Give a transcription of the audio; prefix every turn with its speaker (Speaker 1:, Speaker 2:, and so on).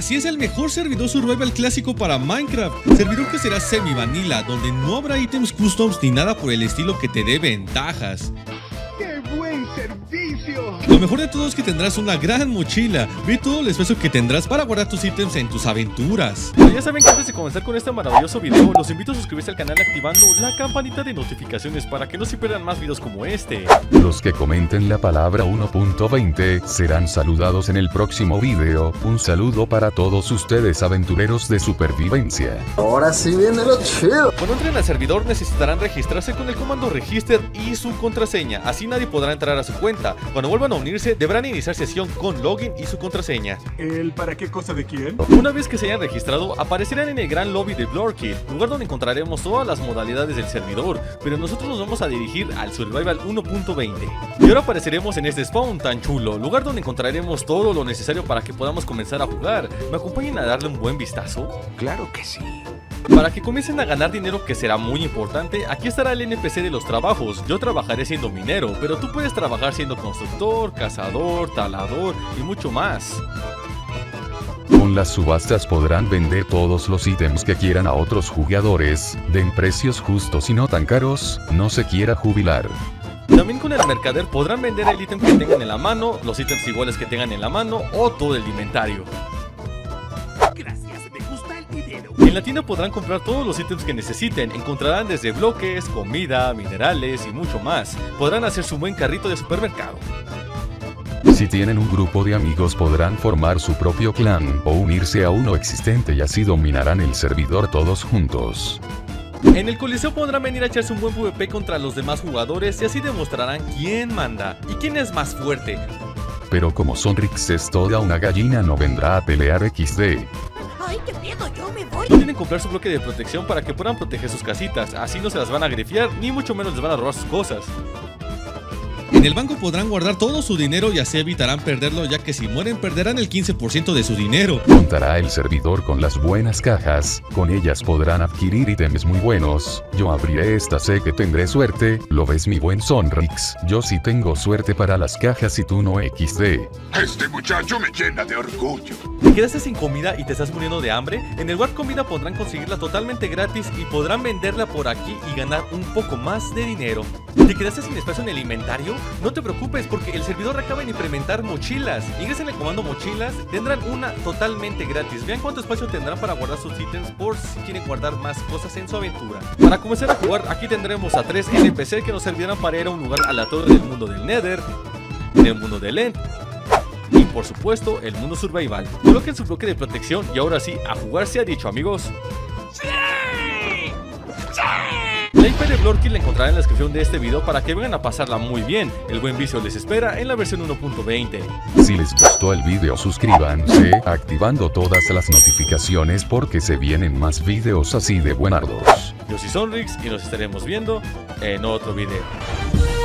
Speaker 1: Así es el mejor servidor survival clásico para Minecraft, servidor que será semi-vanilla, donde no habrá ítems customs ni nada por el estilo que te dé ventajas.
Speaker 2: ¡Qué buen servicio!
Speaker 1: Lo mejor de todo es que tendrás una gran mochila. Ve todo el espacio que tendrás para guardar tus ítems en tus aventuras.
Speaker 3: Pero ya saben que antes de comenzar con este maravilloso video, los invito a suscribirse al canal activando la campanita de notificaciones para que no se pierdan más videos como este.
Speaker 4: Los que comenten la palabra 1.20 serán saludados en el próximo video. Un saludo para todos ustedes aventureros de supervivencia.
Speaker 5: Ahora sí viene lo chido.
Speaker 3: Cuando entren al servidor necesitarán registrarse con el comando register y su contraseña, así nadie podrá entrar a su cuenta. Cuando vuelvan a unirse deberán iniciar sesión con login y su contraseña.
Speaker 2: ¿El para qué cosa de quién?
Speaker 3: Una vez que se hayan registrado aparecerán en el gran lobby de Blurkit, lugar donde encontraremos todas las modalidades del servidor, pero nosotros nos vamos a dirigir al Survival 1.20. Y ahora apareceremos en este spawn tan chulo, lugar donde encontraremos todo lo necesario para que podamos comenzar a jugar. ¿Me acompañan a darle un buen vistazo?
Speaker 2: Claro que sí.
Speaker 3: Para que comiencen a ganar dinero, que será muy importante, aquí estará el NPC de los trabajos. Yo trabajaré siendo minero, pero tú puedes trabajar siendo constructor, cazador, talador y mucho más.
Speaker 4: Con las subastas podrán vender todos los ítems que quieran a otros jugadores, den precios justos y no tan caros, no se quiera jubilar.
Speaker 3: También con el mercader podrán vender el ítem que tengan en la mano, los ítems iguales que tengan en la mano o todo el inventario. En la tienda podrán comprar todos los ítems que necesiten, encontrarán desde bloques, comida, minerales y mucho más. Podrán hacer su buen carrito de supermercado.
Speaker 4: Si tienen un grupo de amigos podrán formar su propio clan o unirse a uno existente y así dominarán el servidor todos juntos.
Speaker 3: En el coliseo podrán venir a echarse un buen PvP contra los demás jugadores y así demostrarán quién manda y quién es más fuerte.
Speaker 4: Pero como Sonrix es toda una gallina no vendrá a pelear XD.
Speaker 6: ¡Ay, qué miedo! ¡Yo me voy!
Speaker 3: Tienen que comprar su bloque de protección para que puedan proteger sus casitas, así no se las van a grifiar ni mucho menos les van a robar sus cosas.
Speaker 1: En el banco podrán guardar todo su dinero y así evitarán perderlo, ya que si mueren perderán el 15% de su dinero.
Speaker 4: Contará el servidor con las buenas cajas, con ellas podrán adquirir ítems muy buenos. Yo abriré esta, sé que tendré suerte, ¿lo ves mi buen Sonrix? Yo sí tengo suerte para las cajas y tú no XD.
Speaker 7: Este muchacho me llena de orgullo.
Speaker 3: ¿Te quedaste sin comida y te estás muriendo de hambre? En el War Comida podrán conseguirla totalmente gratis y podrán venderla por aquí y ganar un poco más de dinero. ¿Te quedaste sin espacio en el inventario? No te preocupes porque el servidor acaba de implementar mochilas. Ingresen el comando mochilas, tendrán una totalmente gratis. Vean cuánto espacio tendrán para guardar sus ítems por si quieren guardar más cosas en su aventura. Para comenzar a jugar aquí tendremos a 3 NPC que nos servirán para ir a un lugar aleatorio del mundo del Nether, del mundo del End y por supuesto el mundo survival. Coloquen su bloque de protección y ahora sí, a jugar se ha dicho, amigos. ¡Sí! ¡Sí! La IP de Blurkit la encontrarán en la descripción de este video para que vengan a pasarla muy bien. El buen vicio les espera en la versión 1.20.
Speaker 4: Si les gustó el video suscríbanse, activando todas las notificaciones porque se vienen más videos así de buenardos.
Speaker 3: Yo soy Sonrix y nos estaremos viendo en otro video.